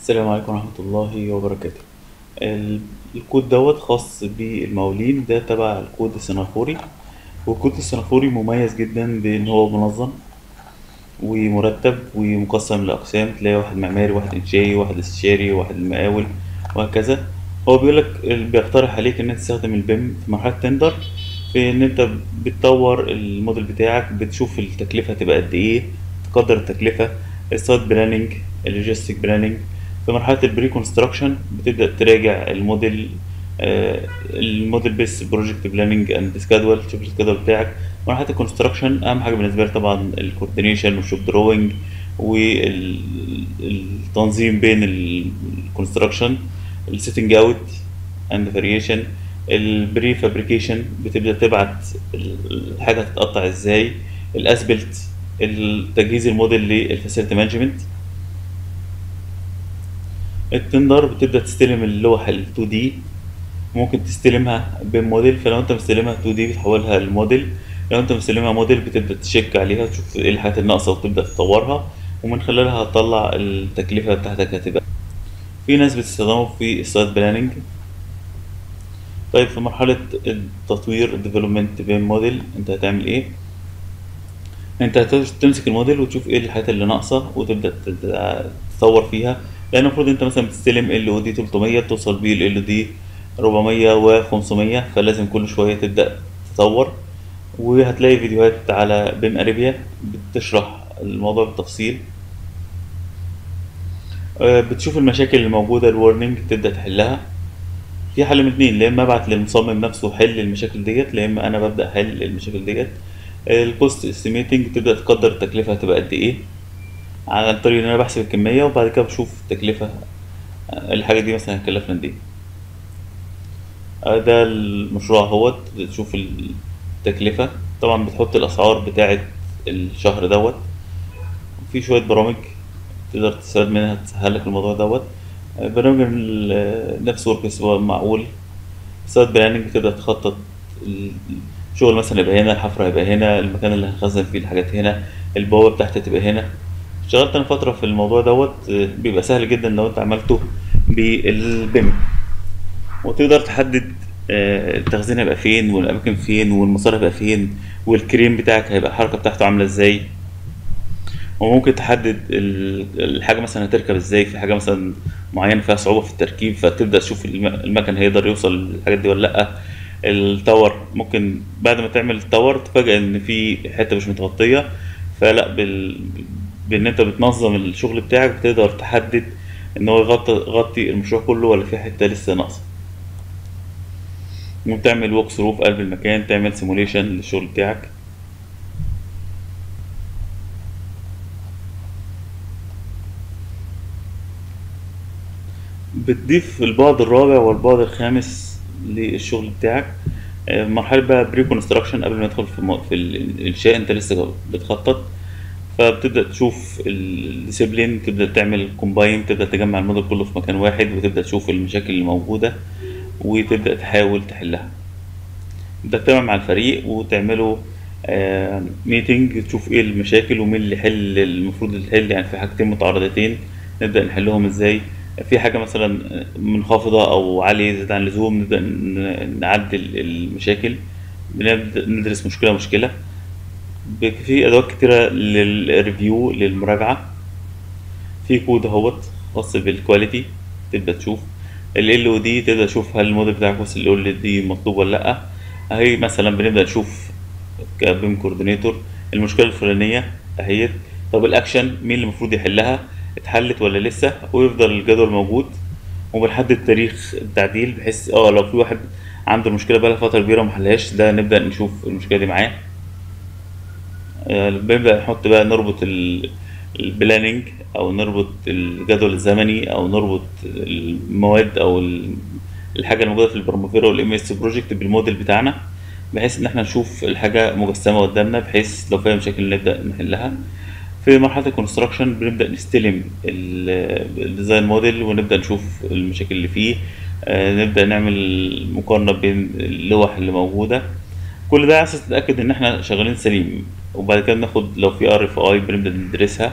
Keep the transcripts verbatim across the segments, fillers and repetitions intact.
السلام عليكم ورحمة الله وبركاته. ال- الكود دوت خاص بالمقاولين، ده تبع الكود السنغافوري. والكود السنغافوري مميز جدا بإن هو منظم ومرتب ومقسم لأقسام، تلاقي واحد معماري، واحد إنشائي، واحد استشاري، واحد المقاول، وهكذا. هو بيقولك بيقترح عليك إن أنت تستخدم البيم في مرحلة تندر، في إن أنت بتطور الموديل بتاعك، بتشوف التكلفة هتبقى قد إيه، تقدر التكلفة، السايت بلاننج، اللوجيستيك بلاننج. في مرحلة البري كونستراكشن بتبدأ تراجع الموديل، آه، الموديل بيس بروجكت بلاننج اند سكادول، تشوف السكادول بتاعك. مرحلة الكونستراكشن أهم حاجة بالنسبة لي طبعا الكوردينيشن والشوب دروينج والتنظيم بين الكونستراكشن، السيتنج اوت اند فاريشن. البري فابريكيشن بتبدأ تبعت الحاجة هتتقطع ازاي. الاسبلت، التجهيز الموديل للفاسيلتي مانجمنت. التندر بتبدأ تستلم اللوح ال تو دي، ممكن تستلمها بموديل، فلو انت مستلمها اتنين دي بتحولها لموديل. لو انت مستلمها موديل بتبدأ تشيك عليها، تشوف ايه الحاجات الناقصة وتبدأ تطورها، ومن خلالها هتطلع التكلفة بتاعتك هتبقى. في ناس بتستخدمه في السايت بلاننج. طيب في مرحلة التطوير الديفلوبمنت بين موديل انت هتعمل ايه؟ انت هتمسك الموديل وتشوف ايه الحاجات اللي ناقصة وتبدأ تت- تطور فيها. لان المفروض انت مثلا بتستلم ال او دي تلتمية توصل بيه ال ال دي اربعمية و500، فلازم كل شوية تبدأ تطور. وهتلاقي فيديوهات على بيم اريبيا بتشرح الموضوع بالتفصيل. آه، بتشوف المشاكل اللي موجودة، الورنينج تبدأ تحلها. في حل من اتنين، يا اما ابعت للمصمم نفسه حل المشاكل ديت، يا اما انا ببدأ احل المشاكل ديت. الكوست استيميتنج تبدأ تقدر التكلفة هتبقى قد ايه عن طريق ان انا بحسب الكمية، وبعد كده بشوف التكلفة. آه، الحاجة دي مثلا هتكلفنا قد ايه. آه، ده المشروع اهوت، تشوف التكلفة. طبعا بتحط الاسعار بتاعة الشهر دوت. في شوية برامج تقدر تستفاد منها تسهل لك الموضوع دوت. آه، برنامج ال- نفس وركس هو معقول. سايت بلاننج تقدر تخطط الشغل، مثلا يبقى هنا، الحفرة يبقى هنا، المكان اللي هنخزن فيه الحاجات هنا، البوابة بتاعتها تبقى هنا. اشتغلت انا فترة في الموضوع دوت. آه، بيبقى سهل جدا لو انت عملته بالبيم، وتقدر تحدد آه، التخزين هيبقى فين، والاماكن فين، والمسار هيبقى فين، والكريم بتاعك هيبقى الحركة بتاعته عاملة ازاي. وممكن تحدد ال- الحاجة مثلا هتركب ازاي، في حاجة مثلا معينة فيها صعوبة في التركيب، فتبدأ تشوف الم- المكن هيقدر يوصل للحاجات دي ولا لأ. التاور ممكن بعد ما تعمل التاور تفاجأ ان في حتة مش متغطية، فلا بال... بان انت بتنظم الشغل بتاعك بتقدر تحدد ان هو يغطي يغطي المشروع كله ولا في حتة لسه ناقصة. ممكن تعمل ووك ثرو في قلب المكان، تعمل سيموليشن للشغل بتاعك. بتضيف البعد الرابع والبعد الخامس للشغل بتاعك. آه، مرحلة بقى بري كونستراكشن، قبل ما ندخل في مو- في الإنشاء أنت لسه بتخطط. فبتبدأ تشوف الديسيبلين، تبدأ تعمل كومباين، تبدأ تجمع الموديل كله في مكان واحد، وتبدأ تشوف المشاكل اللي موجودة وتبدأ تحاول تحلها. تبدأ تجتمع مع الفريق وتعملوا ميتنج، تشوف ايه المشاكل ومين اللي يحل المفروض اللي يحل. يعني في حاجتين متعارضتين نبدأ نحلهم ازاي. في حاجة مثلا منخفضة أو عالية زيادة عن اللزوم، نبدأ ن- نعدل المشاكل. بنبدأ ندرس مشكلة مشكلة. ب- في أدوات كتيرة للريفيو للمراجعة. في كود اهوت خاص بالكواليتي، تبدأ تشوف ال ال او دي، تبدأ تشوف هل الموديل بتاعك وصل ال ال دي مطلوب ولا لأ. اهي مثلا بنبدأ نشوف كبيم كوردينيتور المشكلة الفلانية اهيت. طب الأكشن مين اللي المفروض يحلها، اتحلت ولا لسه، ويفضل الجدول موجود. وبنحدد تاريخ التعديل، بحيث اه لو في واحد عنده المشكلة بقالها فترة كبيرة ومحلهاش، ده نبدأ نشوف المشكلة دي معاه. آه، بنبدأ نحط بقى نربط ال- البلاننج، او نربط الجدول الزمني، او نربط المواد او ال- الحاجه الموجوده في البرموفيرا والام اس بروجكت بالموديل بتاعنا، بحيث ان احنا نشوف الحاجه مجسمه قدامنا، بحيث لو فيها مشاكل نبدا نحلها. في مرحله الكونستراكشن بنبدا نستلم ال- الديزاين موديل ونبدا نشوف المشاكل اللي فيه. آه، نبدا نعمل مقارنه بين اللوح اللي موجوده. كل ده على اساس نتاكد ان احنا شغالين سليم. وبعد كده بناخد لو في ار اف اي بنبدا ندرسها،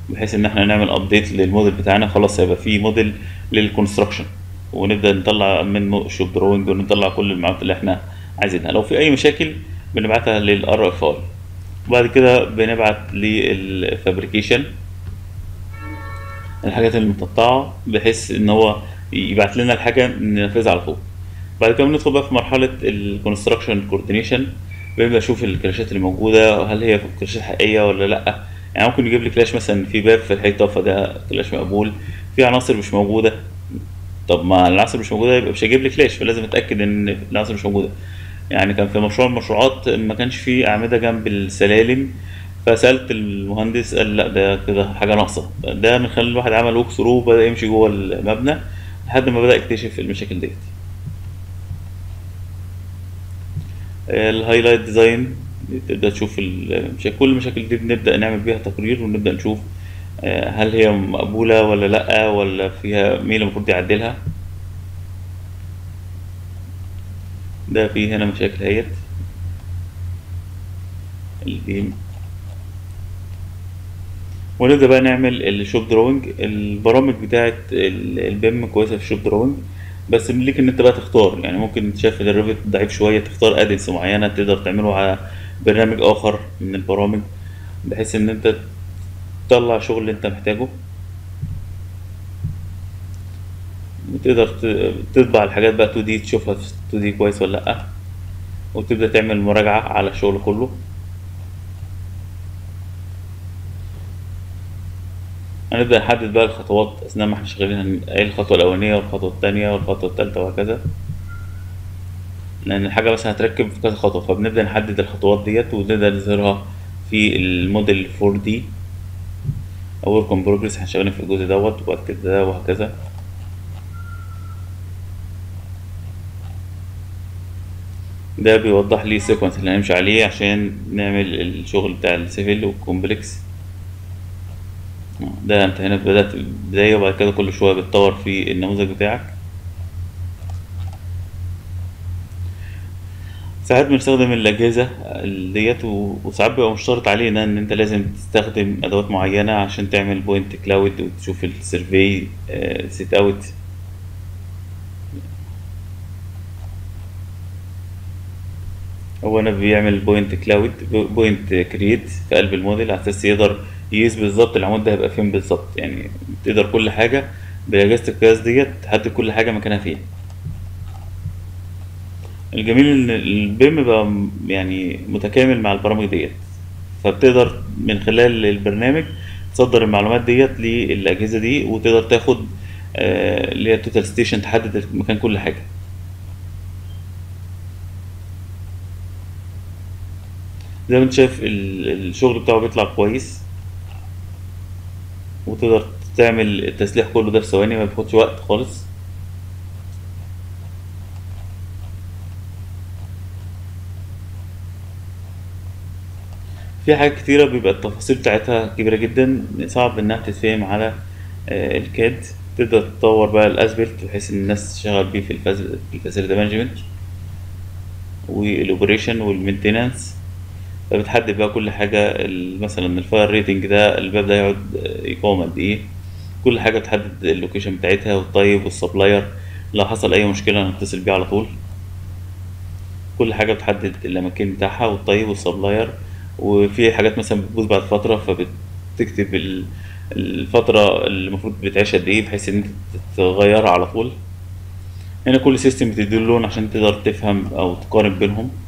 بحيث ان احنا نعمل ابديت للموديل بتاعنا، خلاص هيبقى في موديل للكونستراكشن، ونبدا نطلع منه شوب دروينج ونطلع كل المعلومات اللي احنا عايزينها. لو في اي مشاكل بنبعتها للار اف اي، وبعد كده بنبعت للفابريكيشن الحاجات المتقطعه بحيث ان هو يبعت لنا الحاجه ننفذها على طول. بعد كده بندخل بقى في مرحله الكونستراكشن كوردينيشن، بنبدا نشوف الكلاشات اللي موجوده هل هي كلاشات حقيقيه ولا لا. يعني ممكن يجيب لي كلاش مثلا في باب في الحيطه فده كلاش مقبول، في عناصر مش موجوده، طب ما العناصر مش موجوده يبقى مش هيجيب لي كلاش، فلازم اتاكد ان العناصر مش موجوده. يعني كان في مشروع من المشروعات ما كانش فيه اعمده جنب السلالم، فسالت المهندس قال لا ده كده حاجه ناقصه. ده من خلال الواحد عمل ووك ثرو وبدا يمشي جوه المبنى لحد ما بدا يكتشف المشاكل ديت. الهايلايت ديزاين تبدا تشوف المشاكل، كل المشاكل دي بنبدا نعمل بيها تقرير ونبدا نشوف آه، هل هي مقبوله ولا لا، ولا فيها مين اللي المفروض يعدلها. ده في هنا مشاكل اهيت البيم، ونبدا بقى نعمل الشوب دروينج. البرامج بتاعه ال- البيم كويسه في الشوب دروينج، بس ليك ان انت بقى تختار. يعني ممكن شايف ان الريفت ضعيف شويه تختار ادنس معينه تقدر تعمله على برنامج اخر من البرامج، بحيث ان انت تطلع شغل اللي انت محتاجه، وتقدر ت- تطبع الحاجات بقى تو دي تشوفها في تو دي كويس ولا لا، وتبدا تعمل مراجعه على الشغل كله. هنبدا نحدد بقى الخطوات اثناء ما احنا شغالين، هن- ايه الخطوه الاولانيه والخطوه الثانيه والخطوه الثالثه وهكذا، لان الحاجه مثلا هتركب في كذا خطوه، فبنبدا نحدد الخطوات ديت ونبدا نظهرها في الموديل فور دي او ورك ان بروجريس. احنا شغالين في الجزء دوت وبعد كده ده وهكذا. ده بيوضح لي السيكونس اللي هنمشي عليه عشان نعمل الشغل بتاع السيفل والكومبلكس. ده انت هنا بدأت بداية، وبعد كده كل شوية بتطور في النموذج بتاعك. ساعات بنستخدم الأجهزة ديت و- وساعات بيبقى مشترط علينا إن أنت لازم تستخدم أدوات معينة عشان تعمل بوينت كلاود وتشوف السيرفي سيت أوت. هو أنا بيعمل بوينت كلاود بوينت كرييت في قلب الموديل على أساس يقدر يقيس بالظبط العمود ده هيبقى فين بالظبط. يعني تقدر كل حاجة بأجهزة القياس ديت تحدد كل حاجة مكانها فين. الجميل ان البيم بقى م- يعني متكامل مع البرامج ديت، فبتقدر من خلال البرنامج تصدر المعلومات ديت للأجهزة دي، وتقدر تاخد آه، اللي هي توتال ستيشن تحدد مكان كل حاجة. زي ما انت شايف ال- الشغل بتاعه بيطلع كويس، وتقدر تعمل التسليح كله ده في ثواني، ما بياخدش وقت خالص. في حاجات كتيرة بيبقى التفاصيل بتاعتها كبيرة جدا، صعب انها تتفهم على آه، الكاد. تقدر تطور بقى الاسبلت بحيث ان الناس تشتغل بيه في الفاسيلتي مانجمنت والاوبريشن والمينتيننس. فبتحدد بقى كل حاجة، ال- مثلا الفاير ريتنج ده الباب ده يقعد آه، يقاوم قد ايه. كل حاجة بتحدد اللوكيشن بتاعتها والطيب والسبلاير، لو حصل اي مشكلة نتصل بيه على طول. كل حاجة بتحدد الأماكن بتاعها والطيب والسبلاير. وفي حاجات مثلا بتبوظ بعد فترة فبتكتب ال- الفترة اللي المفروض بتعيش قد ايه بحيث ان انت تغيرها على طول. هنا كل سيستم بتديله لون عشان تقدر تفهم او تقارن بينهم.